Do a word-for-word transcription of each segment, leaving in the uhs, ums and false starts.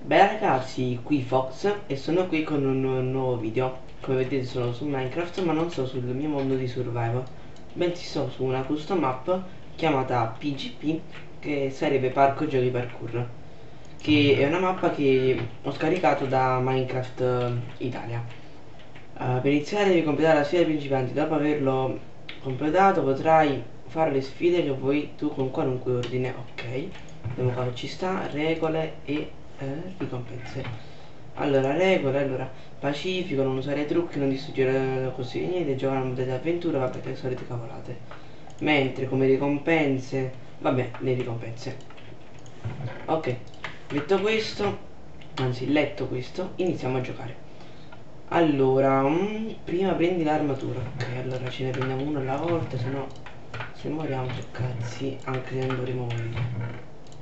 Beh ragazzi, qui Fox e sono qui con un nu- nuovo video. Come vedete sono su Minecraft, ma non sto sul mio mondo di survival, bensì sto su una custom map chiamata P G P, che sarebbe Parco Giochi Parkour, che è una mappa che ho scaricato da Minecraft eh, Italia. Eh, per iniziare devi completare la sfida dei principianti. Dopo averlo completato potrai fare le sfide che vuoi tu con qualunque ordine. Ok, vediamo qua, ci sta, regole e eh, ricompense. Allora, regole, allora, pacifico, non usare trucchi, non distruggere così niente, giocare a modalità avventura, vabbè, le solite cavolate. Mentre come ricompense, vabbè, le ricompense. Ok, detto questo, anzi letto questo, iniziamo a giocare. Allora, mm, prima prendi l'armatura. Ok, allora ce ne prendiamo uno alla volta, se no se moriamo che cazzi, anche se non dovremo morire.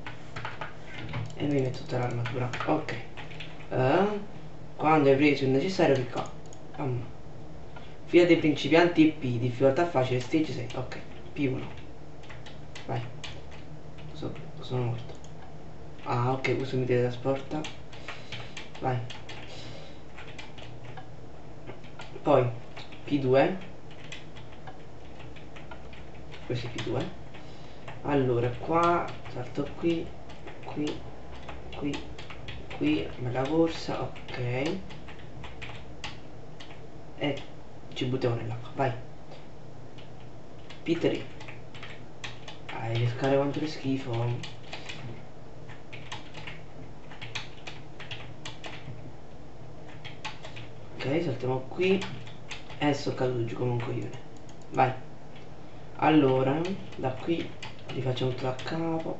E mi metto tutta l'armatura. Ok. Eh, quando hai preso il necessario che qua. Um. Fila dei principianti P, difficoltà facile, stage sei. Ok, P uno. Vai. So, sono morto. Ah, ok, questo mi teletrasporta. Vai. Poi P due. Questo è P due. Allora qua salto qui, qui, qui, qui, bella corsa, ok. E ci buttiamo nell'acqua, vai. P tre. Dai, le scale quanto è schifo. Ok, saltiamo qui. E sono caduto giù come un coglione. Vai. Allora, da qui rifacciamo tutto da capo.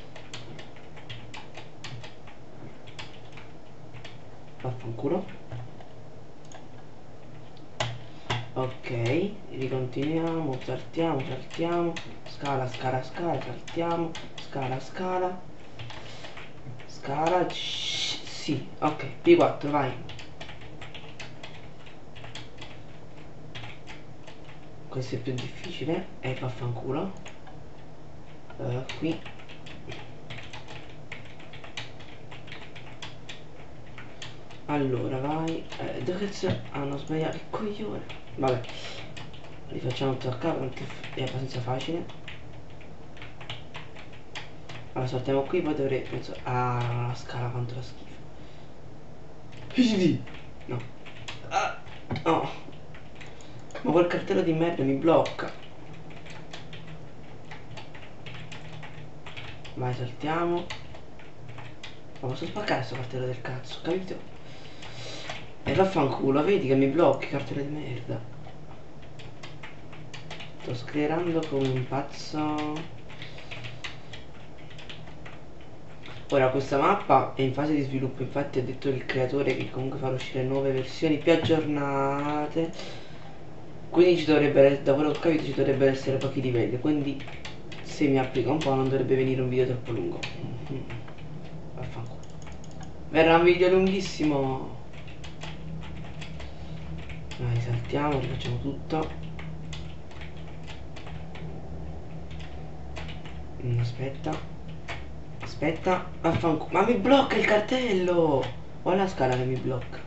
Vaffanculo. Ok, ricontinuiamo, saltiamo, saltiamo, scala, scala, scala, saltiamo, scala, scala, scala, shh, sì, ok, P quattro, vai. Questo è più difficile, e eh, vaffanculo. Uh, qui. Allora, vai, eh, dove cazzo hanno sbagliato, che coglione. Vabbè, rifacciamo tutto a capo, tanto è abbastanza facile. Allora saltiamo qui, poi dovrei, penso, ah, la scala quanto la schifo. No. Ah, no. Ma quel cartello di merda mi blocca. Vai, saltiamo. Ma posso spaccare sto cartello del cazzo, capito? E vaffanculo, vedi che mi blocchi, cartello di merda. Sto sclerando come un pazzo. Ora questa mappa è in fase di sviluppo, infatti ha detto il creatore che comunque farà uscire nuove versioni più aggiornate. Quindi ci dovrebbe, da quello che ho capito, ci dovrebbero essere pochi livelli, quindi se mi applica un po' non dovrebbe venire un video troppo lungo. Mm. Vaffanculo. Verrà un video lunghissimo. Dai, saltiamo, rifacciamo tutto. Mm, aspetta. Aspetta, vaffanculo. Ma mi blocca il cartello! O la scala che mi blocca.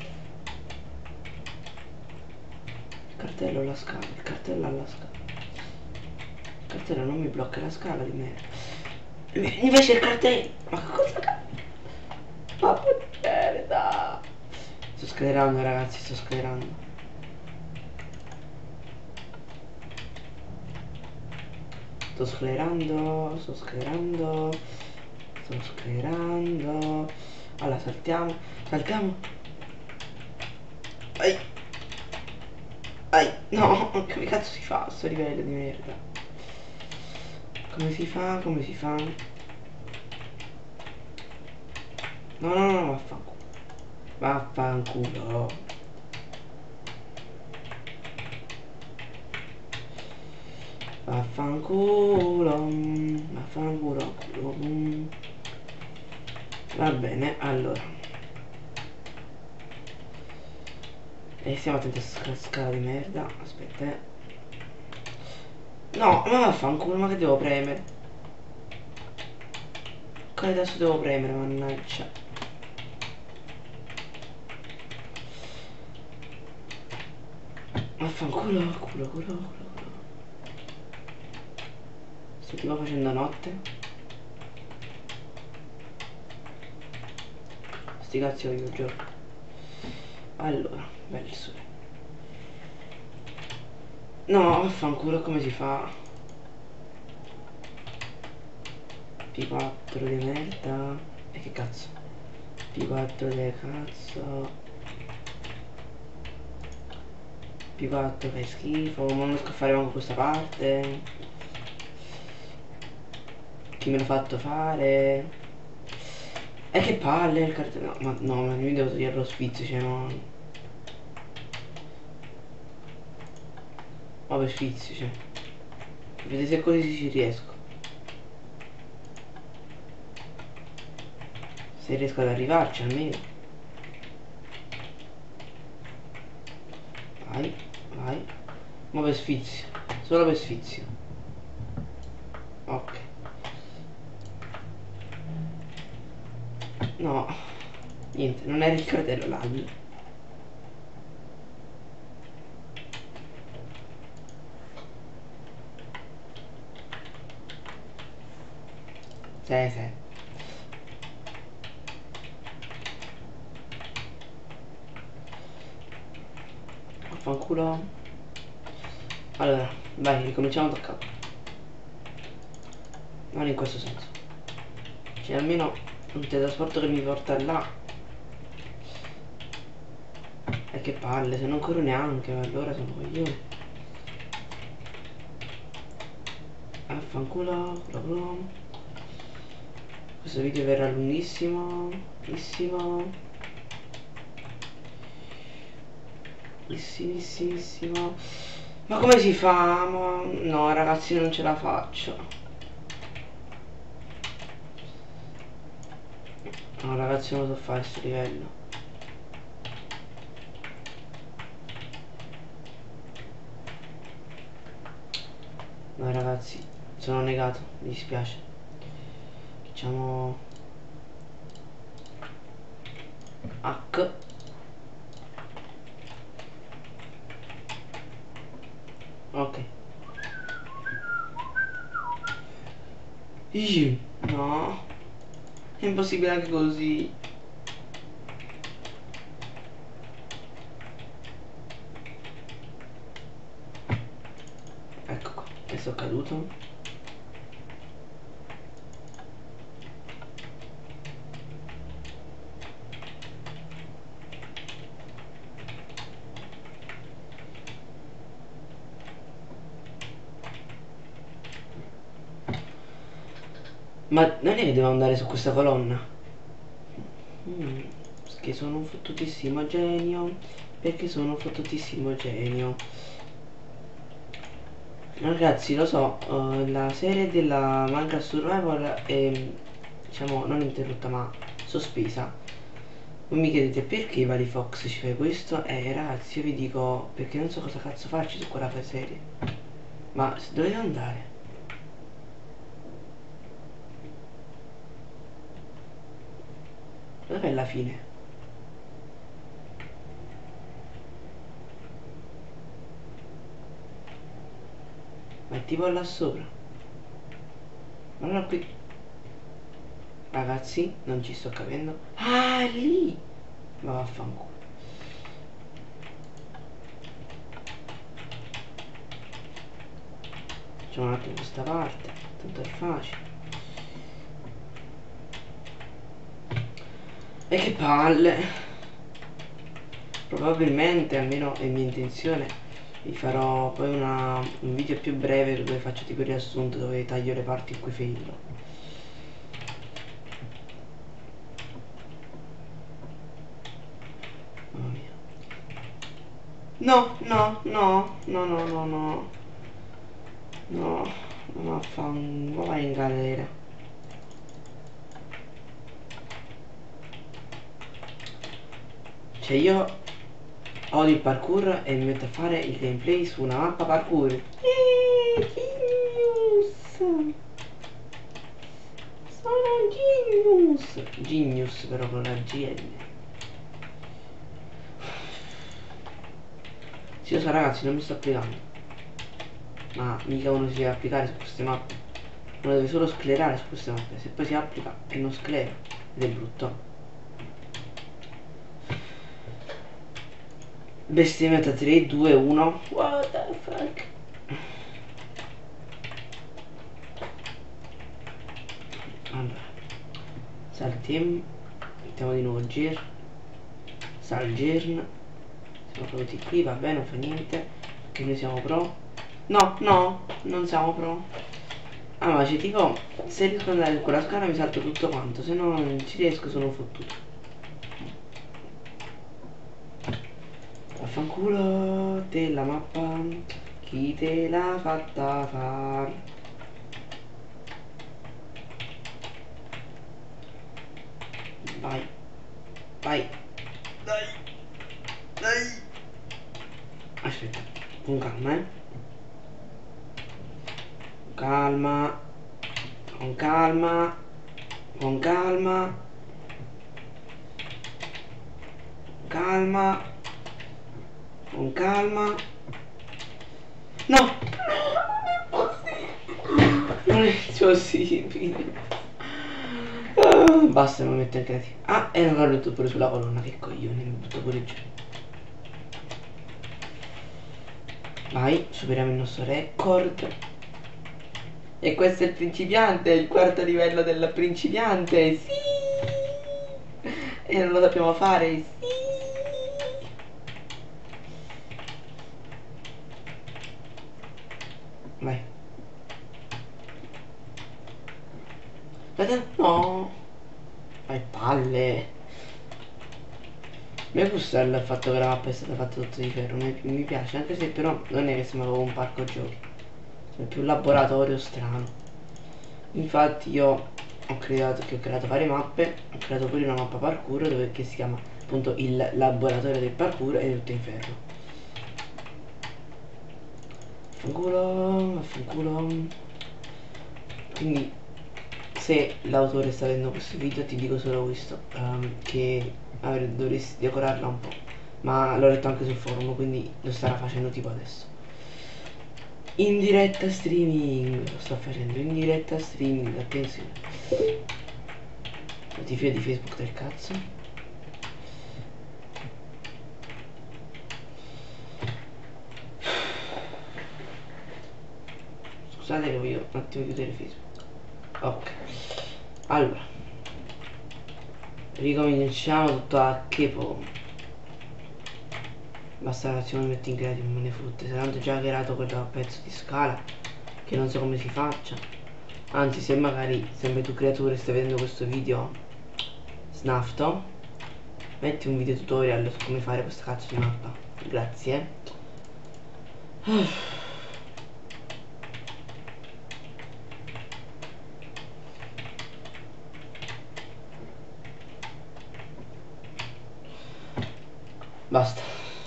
Il cartello o la scala, il cartello alla scala. Il cartello non mi blocca la scala di merda. Invece il cartello. Ma che cosa ca- Ma merda! Sto sclerando ragazzi, sto sclerando. Sto sclerando, sto sclerando, sto sclerando. Allora saltiamo, saltiamo. Ai, ai, no, come cazzo si fa a sto livello di merda? Come si fa, come si fa? No, no, no, vaffanculo. Vaffanculo. Vaffanculo. Vaffanculo. Culo. Va bene, allora. E stiamo attenti a sta scala di merda. Aspetta, eh. No, ma vaffanculo, ma che devo premere? Quale tasto devo premere, mannaggia? Vaffanculo, culo, culo, culo, culo. Sto tipo facendo notte. Sti cazzi voglio gioco. Allora, bello il sole. No, vaffanculo, come si fa? P quattro di merda. E che cazzo? P quattro di cazzo. P quattro fai schifo. Non riesco a fare manco questa parte. Chi me l'ha fatto fare? E che palle il cartello. No, ma no, ma mi devo togliere lo sfizio, cioè no. Vabbè, sfizio, cioè. Vedete se così ci riesco. Se riesco ad arrivarci almeno. Vai, vai. Ma per sfizio. Solo per sfizio. Ok. No. Niente, non era il cartello là. Sì, sì. Vaffanculo. Allora, vai, ricominciamo da capo. Non in questo senso. Cioè almeno un teletrasporto che mi porta là. E che palle, se non corro neanche, allora sono coglione. Vaffanculo, culo. Questo video verrà lunghissimo, lunghissimo, lungissimissimo. Ma come si fa? Ma... no ragazzi, non ce la faccio. No ragazzi, non lo so fare questo livello. No ragazzi, sono negato, mi dispiace. Facciamo H. Ok. Ih, no, è impossibile anche così. Ecco qua, adesso è caduto. Ma non è che devo andare su questa colonna? Mm, perché sono un fottutissimo genio. Perché sono un fottutissimo genio. Ragazzi, lo so, uh, la serie della Minecraft Survival è, diciamo, non interrotta ma sospesa. Voi mi chiedete perché Vali Fox ci fai questo? Eh ragazzi, io vi dico perché non so cosa cazzo farci su quella serie. Ma dove devo andare? Dov'è la fine? Ma è tipo là sopra. Ma allora qui... ragazzi, non ci sto capendo. Ah, lì! Ma vaffanculo. Facciamo un attimo questa parte, tanto è facile. E che palle. Probabilmente, almeno è mia intenzione, vi farò poi una, un video più breve dove faccio tipo il riassunto, dove taglio le parti in cui faillo. Mamma mia. No, no, no, no, no, no, no. No, no, fa un... vai in galera. Cioè io odio il parkour e mi metto a fare il gameplay su una mappa parkour. Eeeh, genius! Sono genius! Genius però con la G N. Sì, lo so ragazzi, non mi sto applicando. Ma mica uno si deve applicare su queste mappe. Uno deve solo sclerare su queste mappe. Se poi si applica e non sclera. Ed è brutto. Bestemmiata tre, due, uno. What the fuck? Allora. Saltiamo. Mettiamo di nuovo Gir. Salgirn. Siamo pronti qui, va bene, non fa niente. Che noi siamo pro. No, no, non siamo pro. Ah, ma c'è tipo, se riesco ad andare con la scala mi salto tutto quanto, se no non ci riesco sono fottuto. Vaffanculo della mappa, chi te l'ha fatta far? Vai, vai, dai, dai. Aspetta, con calma, eh. Calma, con calma, con calma, calma, con calma. No, non è possibile. Ah, basta, non metto anche la tia. Ah, e non ho letto pure sulla colonna, che coglione, mi butto pure giù. Vai, superiamo il nostro record. E questo è il principiante, il quarto livello del principiante, sì! E non lo sappiamo fare, sì! Vai. Guarda, no! Vai, palle! Mi gusta il fatto che la mappa è stata fatta tutta di ferro, mi, mi piace, anche se però non è che sembra un parco giochi. È più un laboratorio strano. Infatti io ho creato, che ho creato varie mappe, ho creato pure una mappa parkour dove che si chiama appunto il laboratorio del parkour ed è tutto in ferro. Affanculo, affanculo. Quindi se l'autore sta vedendo questo video ti dico solo questo, um, che avrei, dovresti decorarla un po'. Ma l'ho letto anche sul forum, quindi lo starà facendo tipo adesso. In diretta streaming, lo sto facendo in diretta streaming, attenzione. Notifica di Facebook del cazzo. Scusate che voglio un attimo chiudere Facebook. Ok. Allora. Ricominciamo tutto a capo. Basta un attimo metti in creativo, me ne fotte. Se tanto già creato quel pezzo di scala che non so come si faccia. Anzi, se magari sempre tu creatore stai vedendo questo video snafto, metti un video tutorial su come fare questa cazzo di mappa. Grazie. Basta.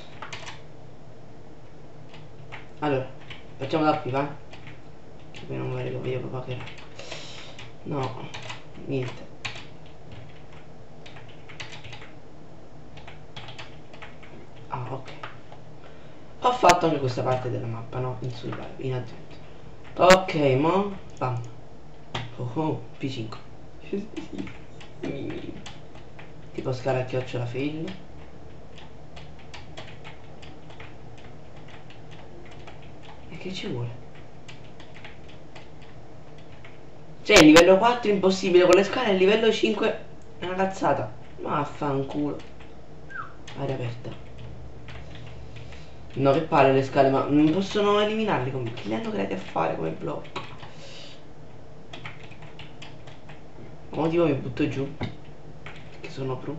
Allora, facciamo da qui, va? Che poi non vorrei che voglio proprio che... No, niente. Ah, ok. Ho fatto anche questa parte della mappa, no? In survival, in aggiunta. Ok, mo... Bam. Oh oh, P cinque. Tipo scala a chiocciola fail. E che ci vuole? Cioè, livello quattro impossibile con le scale, e livello cinque è una cazzata. Ma affanculo. Aria aperta. No, che palle le scale, ma non possono eliminarli come... Che li hanno creati a fare come blocco? Ma tipo mi butto giù. Perché sono pro.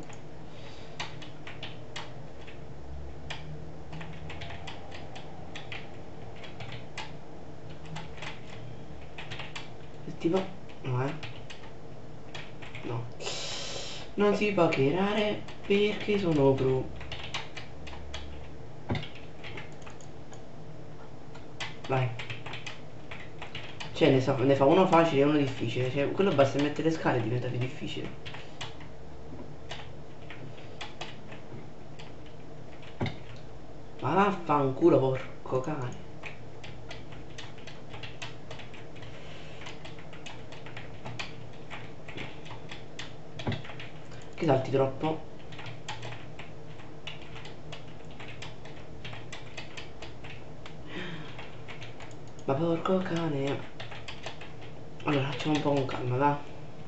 E tipo... No, eh. No. Non si può creare perché sono pro. Vai. Cioè ne, sa, ne fa uno facile e uno difficile. Cioè quello basta mettere le scale e diventa più difficile. Ma vaffanculo, porco cane. Che salti troppo? Ma porco cane. Allora facciamo un po' con calma, va.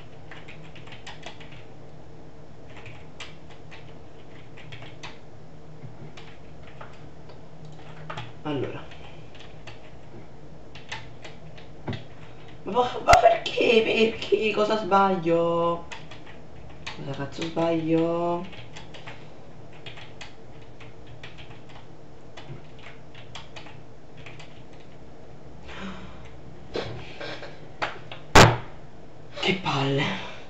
Allora. Ma, ma perché? Perché? Cosa sbaglio? Cosa cazzo sbaglio? Che palle.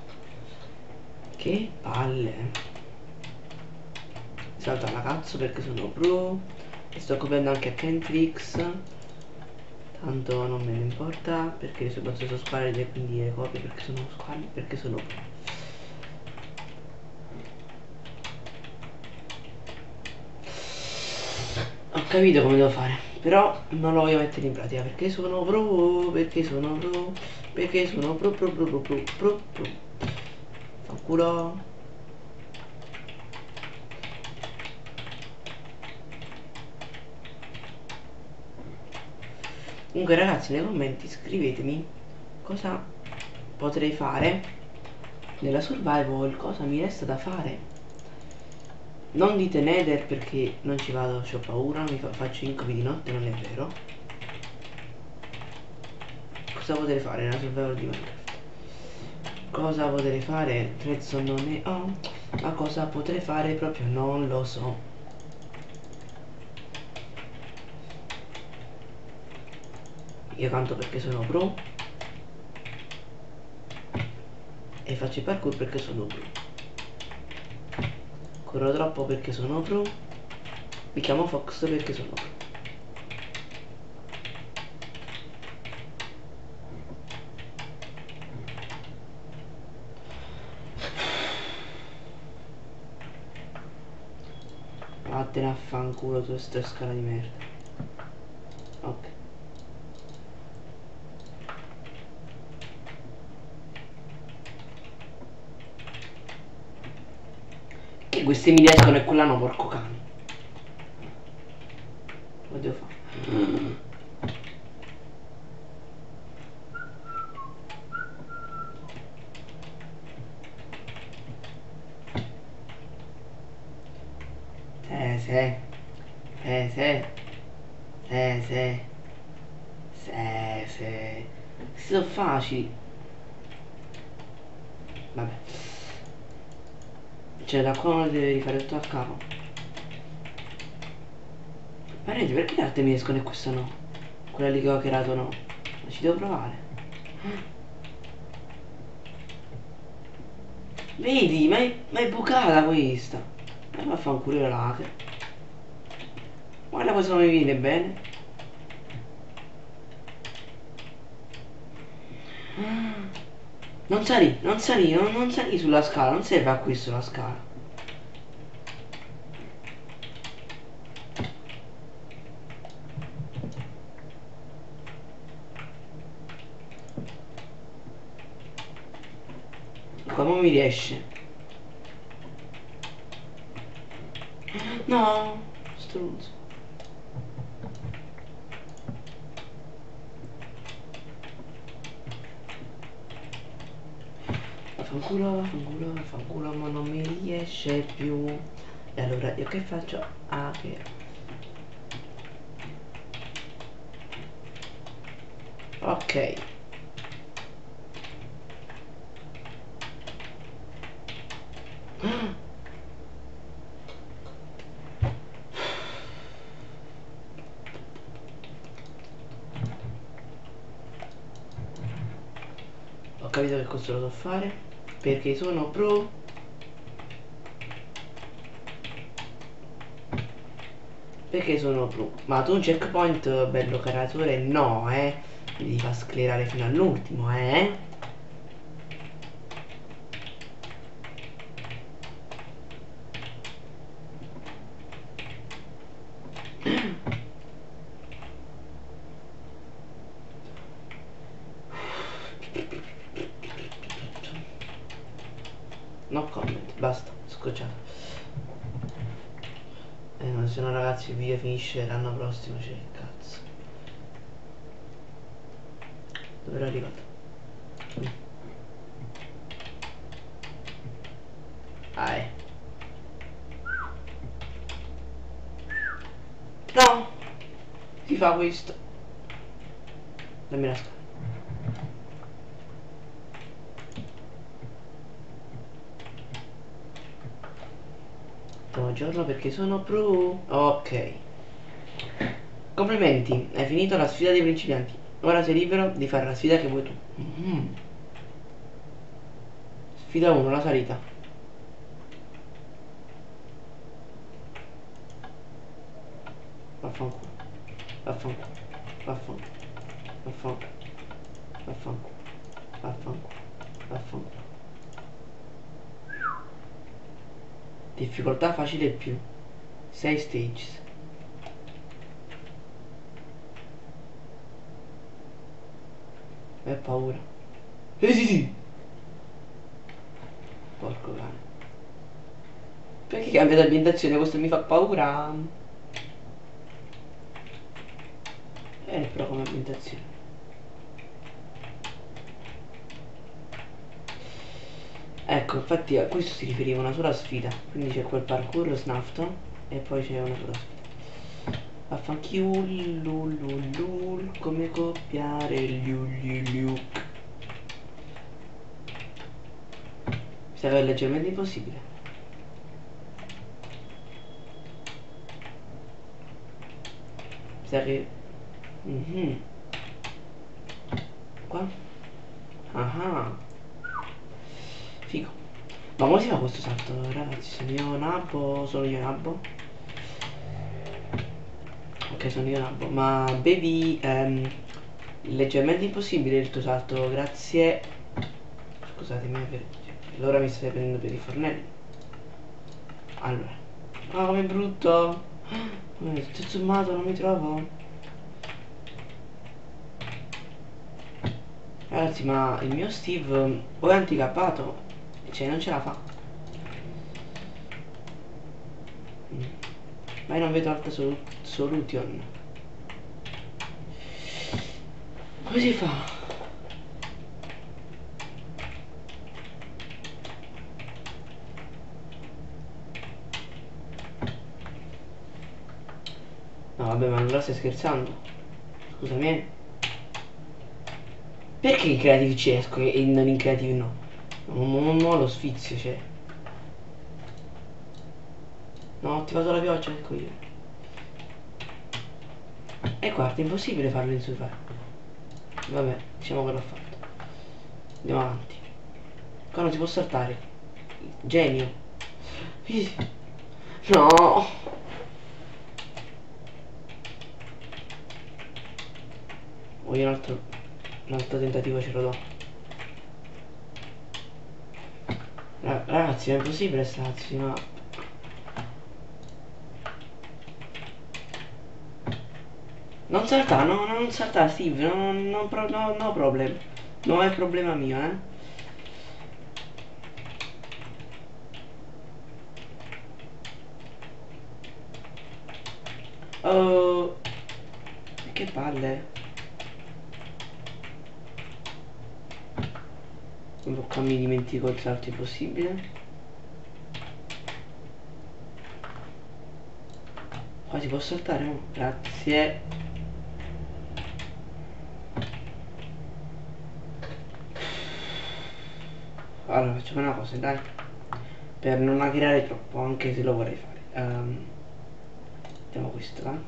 Che palle. Salta la cazzo perché sono pro. E sto copiando anche a Kentrix. Tanto non me ne importa perché le sue bozze sono squallide, quindi le copie perché sono squallide, perché sono pro. Ho capito come devo fare, però non lo voglio mettere in pratica perché sono pro, perché sono pro, perché sono pro pro pro pro pro pro pro. Fanculo. Comunque ragazzi, nei commenti scrivetemi cosa potrei fare nella survival, cosa mi resta da fare. Non dite Nether perché non ci vado, ho paura, mi fa, faccio incubi di notte, non è vero. Cosa potrei fare nella survival di Minecraft? Cosa potrei fare? Redstone non ne ho. Ma cosa potrei fare proprio non lo so. Io canto perché sono pro e faccio il parkour perché sono pro. Corro troppo perché sono pro. Mi chiamo Fox perché sono pro. Vattene a fanculo tu sta scala di merda. Ok. Che queste mi riescono e quella no, porco cane. Lo devo fare. Eh sì. Eh sì. Eh sì. Sì, sì. Sono facili. Vabbè. Cioè da qua uno deve rifare tutto a capo. Ma rete, perché le altre mi escono e questa no? Quella lì che ho creato no. Ma ci devo provare. Vedi, ma è, ma è bucata questa. Ma va a fare un culo le lacrime. Guarda cosa non mi viene bene. Non salì, non salì, non, non salì sulla scala, non serve a questo la scala. Come mi riesce? No, struzzo. Vaffanculo, vaffanculo, vaffanculo, ma non mi riesce più. E allora io che faccio? Ah, che... Ok. Ho capito che cosa lo so fare. Perché sono pro. Perché sono pro. Ma tu un checkpoint bello creatore no, eh. Mi devi far sclerare fino all'ultimo, eh. scocciato. Eh no, se no ragazzi il video finisce l'anno prossimo, cioè che cazzo. Dove ero arrivato? Mm. Ah, eh. No! Si fa questo. Dammi la scala. Buongiorno perché sono pro. Ok. Complimenti, hai finito la sfida dei principianti. Ora sei libero di fare la sfida che vuoi tu. Mm-hmm. Sfida uno, la salita. Vaffanculo. Vaffanculo. Vaffanculo. Vaffanculo. Vaffanculo. Vaffanculo. Vaffanculo. Difficoltà facile più. sei stages. È paura. Eh sì sì. Porco cane. Perché cambia ambientazione? Questo mi fa paura. Eh però come ambientazione. Ecco, infatti a questo si riferiva una sola sfida. Quindi c'è quel parkour snafto e poi c'è una sola sfida. Vaffanchiulululul, come copiare liu. Mi sa che è leggermente impossibile. Mi sa che... Mm-hmm. Qua? Ah. Figo. Ma come si fa questo salto, ragazzi? Sono io nabbo? Sono io nabbo? Ok, sono io nabbo. Ma bevi ehm, leggermente impossibile il tuo salto, grazie. Scusatemi per... allora mi stai prendendo per i fornelli. Allora. Ah, come brutto. Eh, tutto sommato non mi trovo. Ragazzi, ma il mio Steve o è anticappato, cioè non ce la fa. Mm. Ma io non vedo altra sol solution. Come si fa? No vabbè, ma allora stai scherzando? Scusami, eh. Perché in creative ci esco e non in creative no? Non, non, non ho lo sfizio, cioè. No, ho attivato la pioggia, ecco io. E guarda, è impossibile farlo in survival. Vabbè, diciamo che l'ho fatto. Andiamo avanti. Qua non si può saltare. Genio. No. Voglio un altro, un altro tentativo, ce lo do. Ragazzi, è impossibile starsi, ma... Non salta, no, non salta, Steve, no, no, no, no, no problem. Non è problema mio, eh. Oh, che palle. Qua mi dimentico il salto impossibile. Qua si può saltare? Oh, grazie. Allora facciamo una cosa, dai. Per non aggirare troppo, anche se lo vorrei fare. Um, mettiamo questo, va?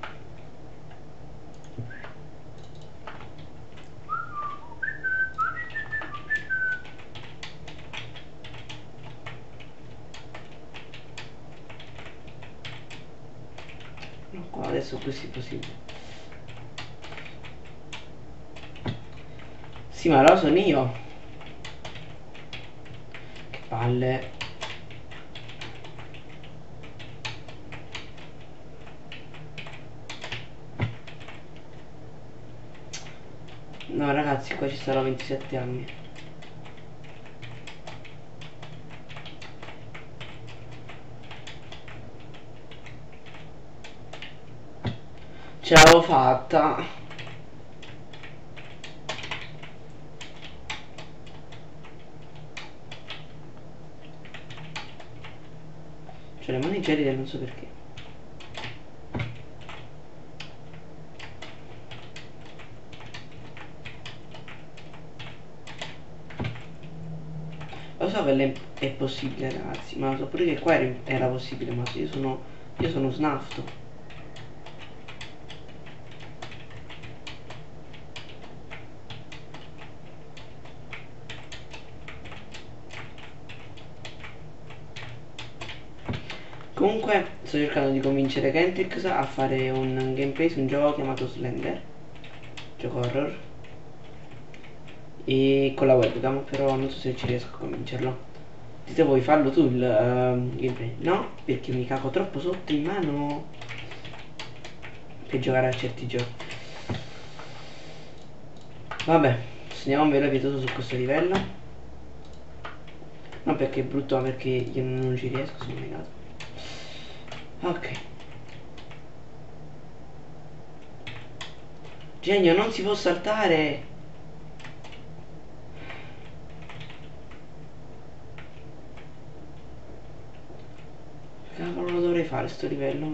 No, qua adesso questo è possibile. Sì, ma lo sono io. Che palle. No ragazzi, qua ci sarò ventisette anni. Ce l'avevo fatta. Cioè le mani gelide non so perché. Lo so che è possibile ragazzi, ma lo so pure che qua era, era possibile, ma io sono. Io sono snafto. Comunque sto cercando di convincere Kentrix a fare un gameplay su un gioco chiamato Slender, gioco horror, e con la webcam, però non so se ci riesco a convincerlo. Dite voi farlo tu il uh, gameplay? No, perché mi cago troppo sotto in mano per giocare a certi giochi. Vabbè, segniamo un velo pietoso su questo livello. Non perché è brutto, ma perché io non ci riesco, sono negato. Ok. Genio, non si può saltare. Cavolo, lo dovrei fare sto livello.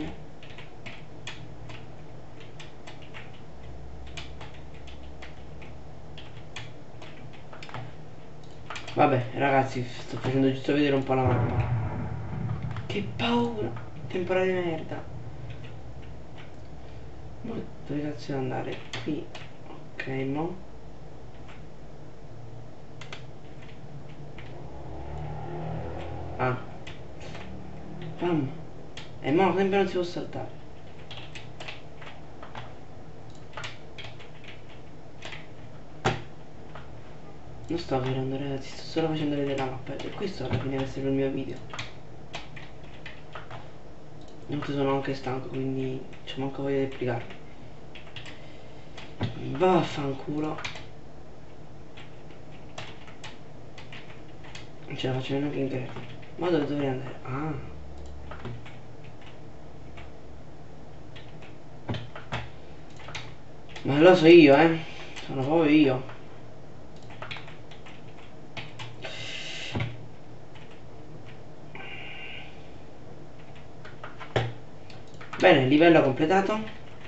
Vabbè ragazzi, sto facendo giusto vedere un po' la mappa. Che paura. Temporale di merda. Ma dove cazzo devo andare? Qui. Ok, mo. Ah. Pam. E mo sempre non si può saltare. Non sto vedendo ragazzi, sto solo facendo vedere la mappa. E questo alla fine deve essere il mio video. Inoltre sono anche stanco, quindi c'è manco voglia di applicarmi. Vaffanculo. Non ce la faccio nemmeno che in greco. Ma dove dovrei andare? Ah. Ma lo so io, eh. Sono proprio io. Bene, livello completato.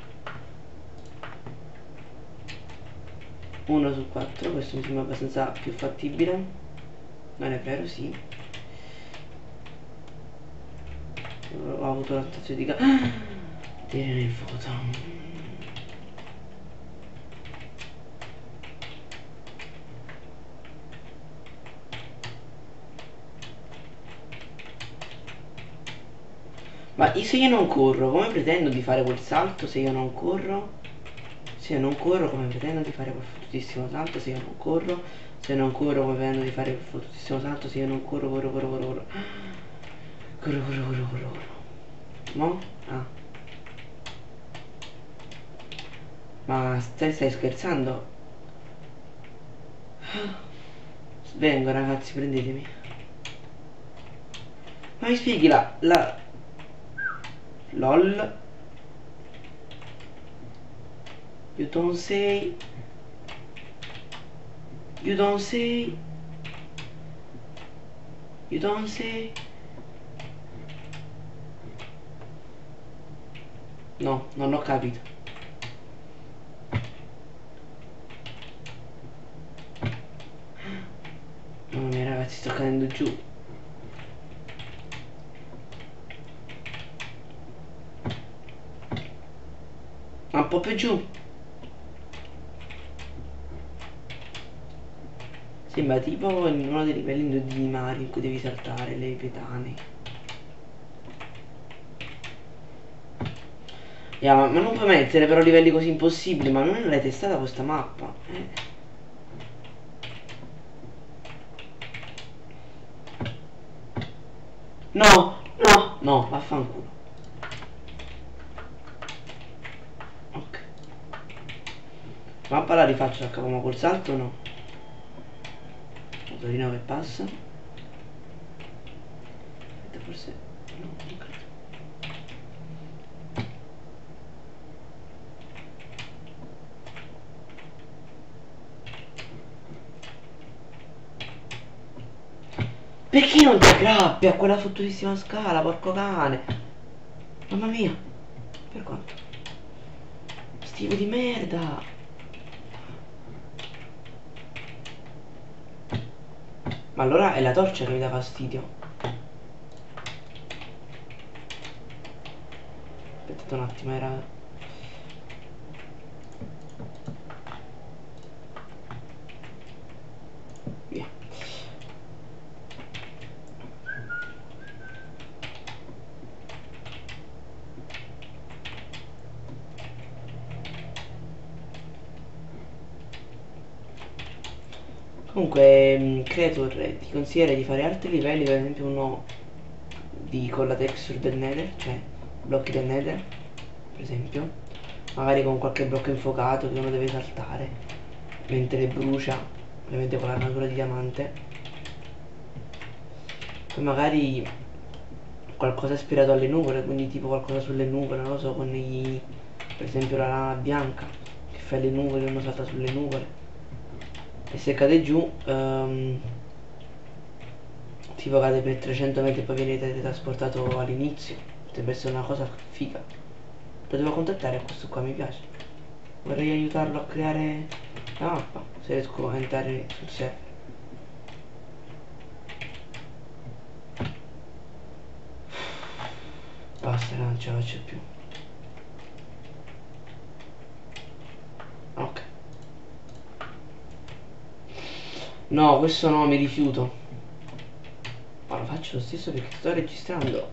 uno su quattro, questo mi sembra abbastanza più fattibile. Non è vero, sì. Ho avuto la stazione di ca... Dire nel foto. Ma se io non corro, come pretendo di fare quel salto se io non corro? Se io non corro, come pretendo di fare quel fottutissimo salto se io non corro? Se non corro, come pretendo di fare quel fottutissimo salto se io non corro, corro, corro, corro, corro. Corro, corro, corro, corro, corro. No? Ah. Ma stai, stai scherzando? Vengo ragazzi, prendetemi. Ma mi spieghi la... la... LOL. You don't say. You don't say. You don't say. No, non ho capito. Mamma mia ragazzi, sto cadendo giù. Ma un po' più giù. Sembra tipo in uno dei livelli di Mario in cui devi saltare le pedane. Yeah, ma, ma non puoi mettere però livelli così impossibili, ma non l'hai testata questa mappa? Eh. No, no, no, vaffanculo. Ok. Mappa la rifaccio da capo, ma col salto no. Motorino che passa. Aspetta, forse... no, non credo. Perché non ti aggrappi a quella fottutissima scala, porco cane? Mamma mia. Per quanto? Stivo di merda. Ma allora è la torcia che mi dà fastidio. Aspettate un attimo, era... Via. Comunque, mh, Creator ti consiglierei di fare altri livelli, per esempio uno di, con la texture del nether, cioè blocchi del nether, per esempio, magari con qualche blocco infuocato che uno deve saltare mentre brucia, ovviamente con l'armatura di diamante. Poi magari qualcosa ispirato alle nuvole, quindi tipo qualcosa sulle nuvole, non lo so, con i, per esempio la lana bianca che fa le nuvole e uno salta sulle nuvole. E se cade giù um, tipo cade per trecento metri e poi viene teletrasportato all'inizio. Potrebbe essere una cosa figa. Lo devo contattare questo qua, mi piace. Vorrei aiutarlo a creare la mappa, se riesco a entrare sul server. Basta, non ce la faccio più. Ok. No, questo no, mi rifiuto. Ma lo faccio lo stesso perché sto registrando.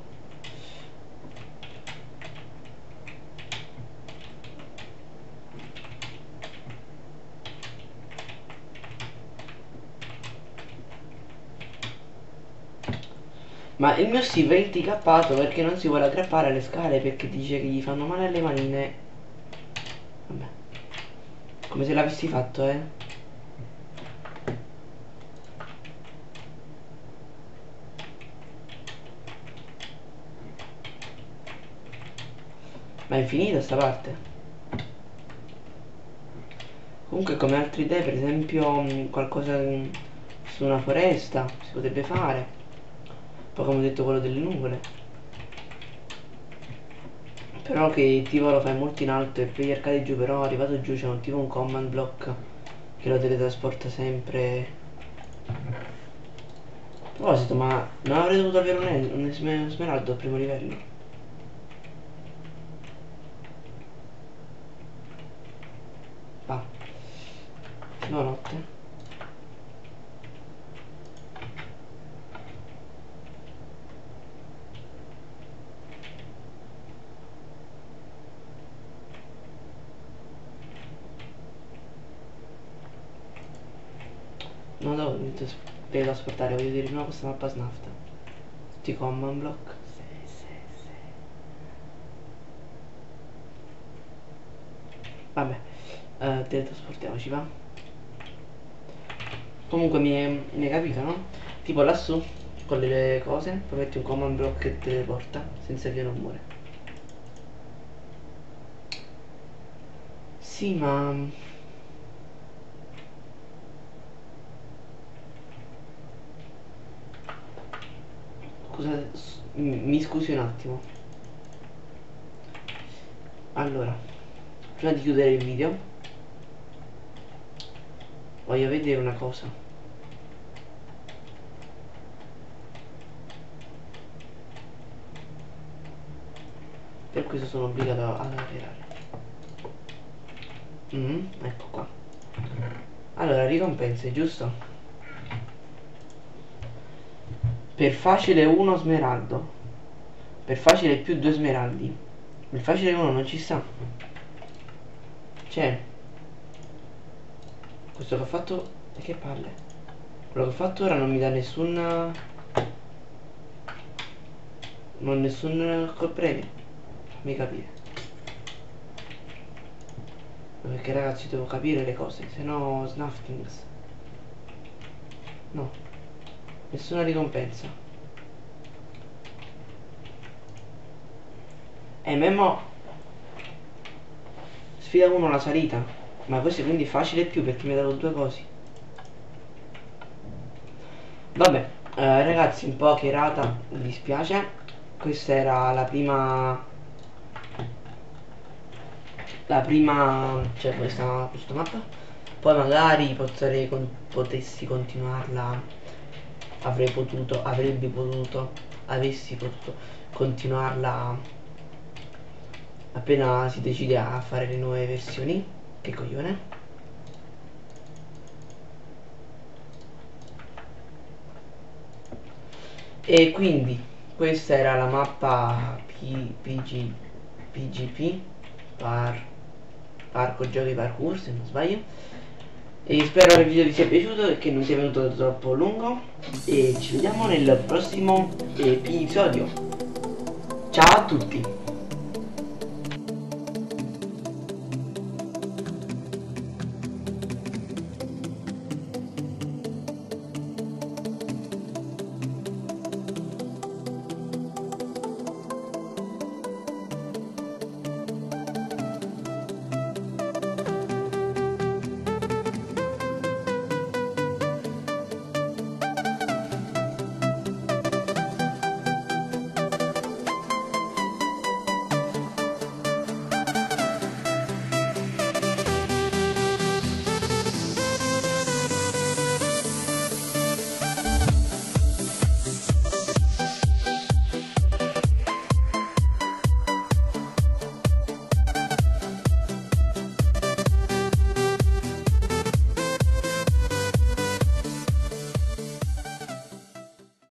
Ma il mio Steve è inticappato perché non si vuole aggrappare alle scale perché dice che gli fanno male alle manine. Vabbè. Come se l'avessi fatto, eh. Ma è infinita sta parte. Comunque come altre idee, per esempio mh, qualcosa mh, su una foresta si potrebbe fare. Poi come ho detto quello delle nuvole. Però che tipo lo fai molto in alto e poi cade giù, però arrivato giù c'è un tipo un command block che lo teletrasporta sempre. A proposito, ma non avrei dovuto avere un, un esme- smeraldo al primo livello? Va. Buonanotte. Non devo teletrasportare, voglio dire prima questa mappa snafta. Tutti command block. Sì, sì, sì. Vabbè, eh, teletrasportiamoci, va. Comunque mi hai, mi hai capito, no? Tipo lassù, con le cose, poi metti un command block che te le porta, senza che non muore. Sì, ma... Scusate, s- mi mi scusi un attimo. Allora, prima di chiudere il video, voglio vedere una cosa. Per questo sono obbligato ad operare. Mm, ecco qua. Allora, ricompense, giusto? Per facile uno smeraldo. Per facile più due smeraldi. Per facile uno non ci sta. Cioè, questo che ho fatto... Che palle. Quello che ho fatto ora non mi dà nessun... Non nessun col premio. Fammi capire. Perché ragazzi devo capire le cose, se no Snaftings. No. Nessuna ricompensa. E Memo sfida uno la salita. Ma questo quindi è facile più perché mi ha dato due cose. Vabbè, Eh, ragazzi, un po' che errata, mi dispiace. Questa era la prima la prima, cioè questa, questa mappa. Poi magari potrei con, potessi continuarla, avrei potuto, avrebbe potuto, avessi potuto continuarla appena si decide a fare le nuove versioni. Che coglione. E quindi questa era la mappa P, PG, P G P par, Parco Giochi Parkour, se non sbaglio. E spero che il video vi sia piaciuto e che non sia venuto troppo lungo. E ci vediamo nel prossimo episodio. Ciao a tutti.